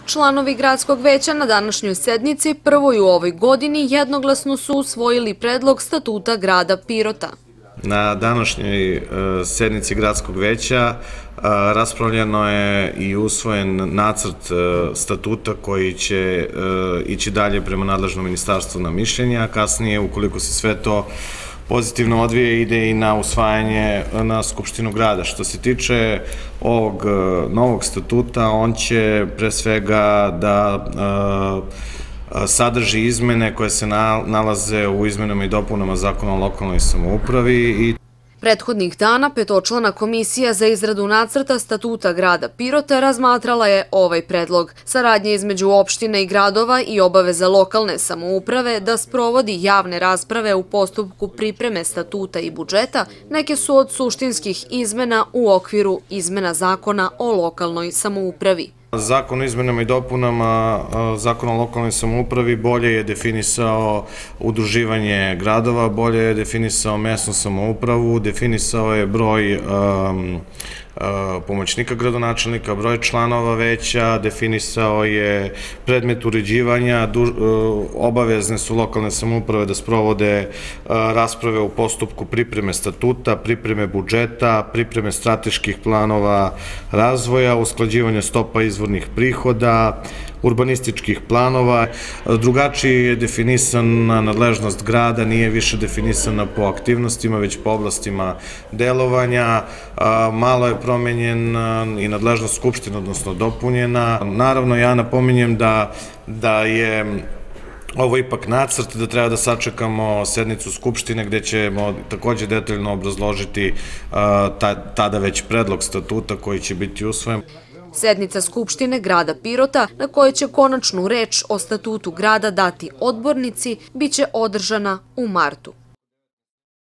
Članovi gradskog veća na današnjoj sednici, prvoj u ovoj godini, jednoglasno su usvojili predlog statuta grada Pirota. Na današnjoj sednici gradskog veća raspravljeno je i usvojen nacrt statuta koji će ići dalje prema nadležnom ministarstvu na mišljenje, a kasnije, ukoliko se sve to pozitivno odvije, ide i na usvajanje na Skupštinu grada. Što se tiče ovog novog statuta, on će pre svega da sadrži izmene koje se nalaze u izmenama i dopunama Zakona o lokalnoj samoupravi. Prethodnih dana petočlana komisija za izradu nacrta statuta grada Pirota razmatrala je ovaj predlog. Saradnje između opštine i gradova i obaveza lokalne samouprave da sprovodi javne rasprave u postupku pripreme statuta i budžeta neke su od suštinskih izmena u okviru izmena Zakona o lokalnoj samoupravi. Zakon o izmenama i dopunama Zakona o lokalnoj samoupravi bolje je definisao udruživanje gradova, bolje je definisao mesnu samoupravu, definisao je broj pomoćnika gradonačelnika, broj članova veća, definisao je predmet uređivanja, obavezne su lokalne samouprave da sprovode rasprave u postupku pripreme statuta, pripreme budžeta, pripreme strateških planova razvoja, usklađivanja stopa izvornih prihoda, urbanističkih planova. Drugačije je definisana nadležnost grada, nije više definisana po aktivnostima, već po oblastima delovanja. Malo je promenjen i nadležnost Skupštine, odnosno dopunjena. Naravno, ja napominjem da je ovo ipak nacrt, da treba da sačekamo sednicu Skupštine gde ćemo takođe detaljno obrazložiti tada već predlog statuta koji će biti usvojen. Sednica Skupštine grada Pirota, na kojoj će konačnu reč o statutu grada dati odbornici, biće održana u martu.